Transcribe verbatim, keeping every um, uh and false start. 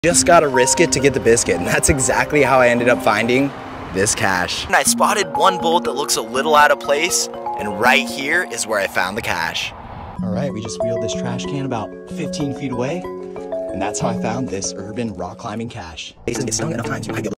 Just gotta risk it to get the biscuit, and that's exactly how I ended up finding this cache. And I spotted one bolt that looks a little out of place, and right here is where I found the cache. All right, we just wheeled this trash can about fifteen feet away, and that's how I found this urban rock climbing cache. It's stung enough times you might be able